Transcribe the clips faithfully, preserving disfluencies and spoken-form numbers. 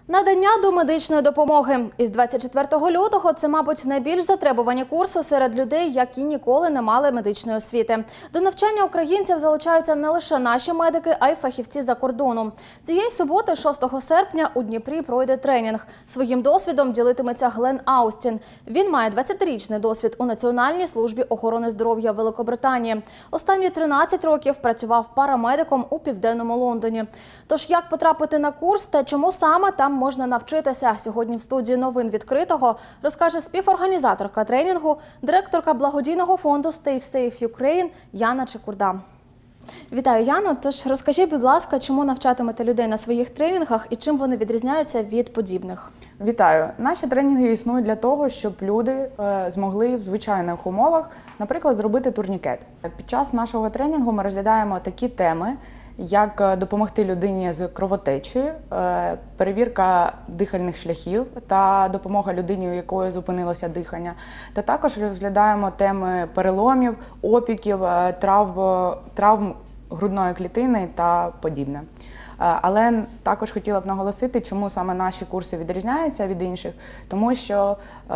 Надання домедичної допомоги. Із двадцять четвертого лютого це, мабуть, найбільш затребувані курси серед людей, які ніколи не мали медичної освіти. До навчання українців залучаються не лише наші медики, а й фахівці за кордону. Цієї суботи, шостого серпня, у Дніпрі пройде тренінг. Своїм досвідом ділитиметься Глен Аустін. Він має двадцятирічний досвід у Національній службі охорони здоров'я Великобританії. Останні тринадцять років працював парамедиком у Південному Лондоні. Тож, як потрапити на курс та чому саме там можна навчитися? Сьогодні в студії новин відкритого розкаже співорганізаторка тренінгу, директорка благодійного фонду Stay Safe Ukraine Яна Чекурда. Вітаю, Яно. Тож розкажіть, будь ласка, чому навчатимете людей на своїх тренінгах і чим вони відрізняються від подібних? Вітаю. Наші тренінги існують для того, щоб люди е, змогли в звичайних умовах, наприклад, зробити турнікет. Під час нашого тренінгу ми розглядаємо такі теми, як допомогти людині з кровотечею, перевірка дихальних шляхів та допомога людині, у якої зупинилося дихання. Та також розглядаємо теми переломів, опіків, травм, травм грудної клітини та подібне. Але також хотіла б наголосити, чому саме наші курси відрізняються від інших, тому що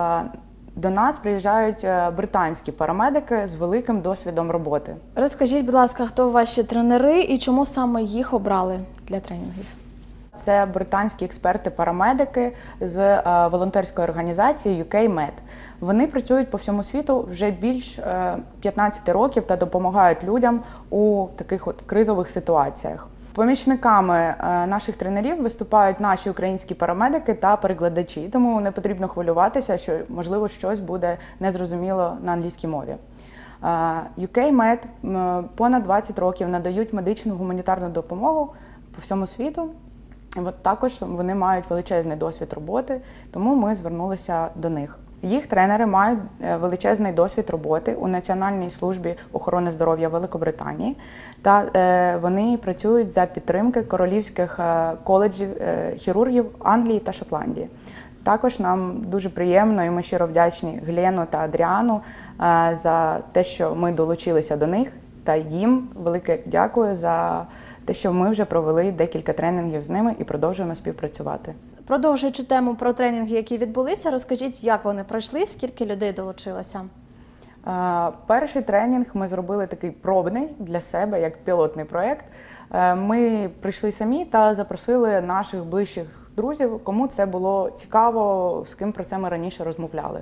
до нас приїжджають британські парамедики з великим досвідом роботи. Розкажіть, будь ласка, хто ваші тренери і чому саме їх обрали для тренінгів? Це британські експерти-парамедики з волонтерської організації ю кей мед. Вони працюють по всьому світу вже більш п'ятнадцяти років та допомагають людям у таких от кризових ситуаціях. Помічниками наших тренерів виступають наші українські парамедики та перекладачі, тому не потрібно хвилюватися, що, можливо, щось буде незрозуміло на англійській мові. ю кей мед понад двадцять років надають медичну гуманітарну допомогу по всьому світу. От також вони мають величезний досвід роботи, тому ми звернулися до них. Їх тренери мають величезний досвід роботи у Національній службі охорони здоров'я Великобританії, та вони працюють за підтримки королівських коледжів хірургів Англії та Шотландії. Також нам дуже приємно і ми щиро вдячні Глену та Адріану за те, що ми долучилися до них, та їм велике дякую за те, що ми вже провели декілька тренінгів з ними і продовжуємо співпрацювати. Продовжуючи тему про тренінги, які відбулися, розкажіть, як вони пройшли, скільки людей долучилося? Перший тренінг ми зробили такий пробний для себе, як пілотний проєкт. Ми прийшли самі та запросили наших ближчих друзів, кому це було цікаво, з ким про це ми раніше розмовляли.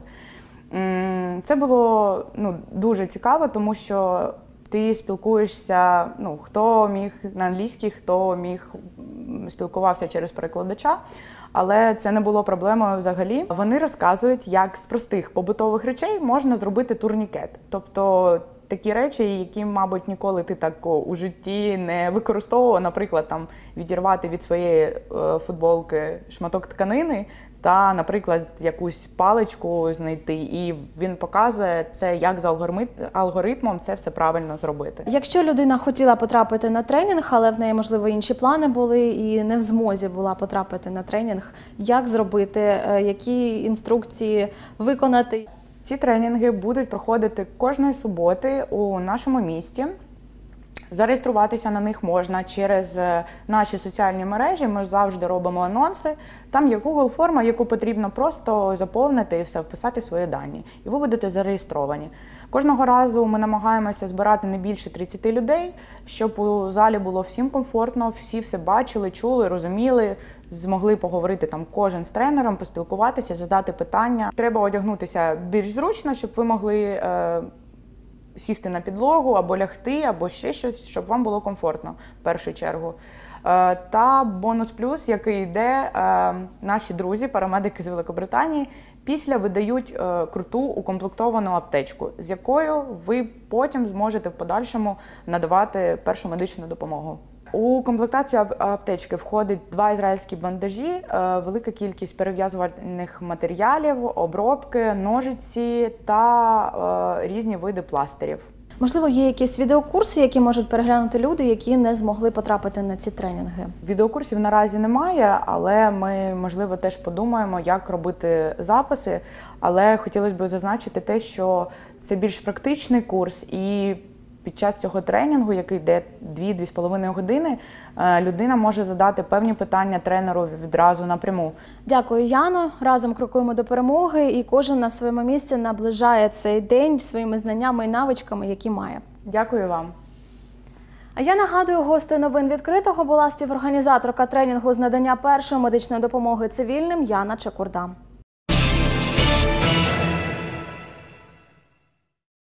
Це було ну, дуже цікаво, тому що ти спілкуєшся, ну, хто міг на англійській, хто міг спілкувався через перекладача, але це не було проблемою взагалі. Вони розказують, як з простих побутових речей можна зробити турнікет. Тобто такі речі, які, мабуть, ніколи ти так у житті не використовував, наприклад, там відірвати від своєї футболки шматок тканини та, наприклад, якусь паличку знайти, і він показує це, як за алгоритмом це все правильно зробити. Якщо людина хотіла потрапити на тренінг, але в неї, можливо, інші плани були і не в змозі була потрапити на тренінг, як зробити, які інструкції виконати? Ці тренінги будуть проходити кожної суботи у нашому місті. Зареєструватися на них можна через наші соціальні мережі, ми завжди робимо анонси. Там є Google-форма, яку потрібно просто заповнити і все, вписати свої дані. І ви будете зареєстровані. Кожного разу ми намагаємося збирати не більше тридцяти людей, щоб у залі було всім комфортно, всі все бачили, чули, розуміли, змогли поговорити там кожен з тренером, поспілкуватися, задати питання. Треба одягнутися більш зручно, щоб ви могли е, сісти на підлогу, або лягти, або ще щось, щоб вам було комфортно в першу чергу. Е, та бонус плюс, який йде, е, наші друзі, парамедики з Великобританії, після видають е, круту укомплектовану аптечку, з якою ви потім зможете в подальшому надавати першу медичну допомогу. У комплектацію аптечки входить два ізраїльські бандажі, велика кількість перев'язувальних матеріалів, обробки, ножиці та різні види пластирів. Можливо, є якісь відеокурси, які можуть переглянути люди, які не змогли потрапити на ці тренінги? Відеокурсів наразі немає, але ми, можливо, теж подумаємо, як робити записи. Але хотілося б зазначити те, що це більш практичний курс і під час цього тренінгу, який йде дві-дві з половиною години, людина може задати певні питання тренеру відразу напряму. Дякую, Яно. Разом крокуємо до перемоги, і кожен на своєму місці наближає цей день своїми знаннями і навичками, які має. Дякую вам. А я нагадую, гостею новин відкритого була співорганізаторка тренінгу з надання першої медичної допомоги цивільним Яна Чекурда.